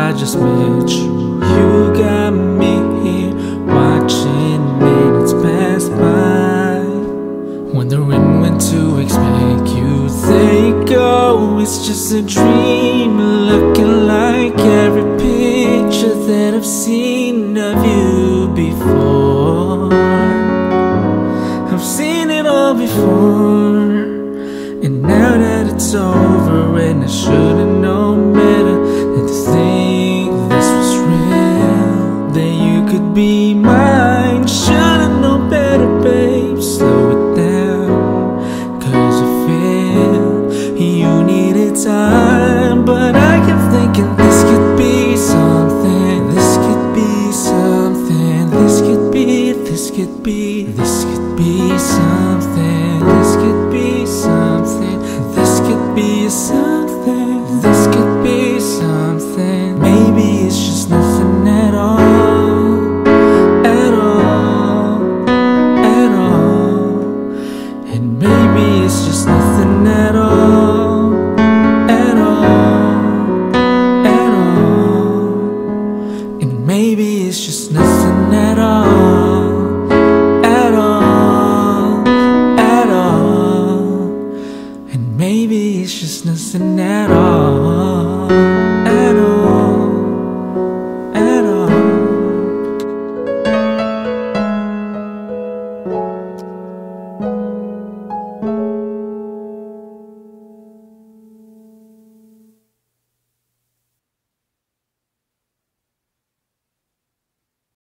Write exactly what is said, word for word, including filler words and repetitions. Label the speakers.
Speaker 1: I just met you. You got me here watching minutes pass by. Wondering when to expect you. They go, it's just a dream, looking like every picture that I've seen of you before. I've seen it all before. And now that it's over, and I should've known better than to think this was real, that you could be mine. Should've known better, babe, slow it down, cause I feel you needed time. But I kept thinking this could be something, this could be something, this could be, this could be, this could be something.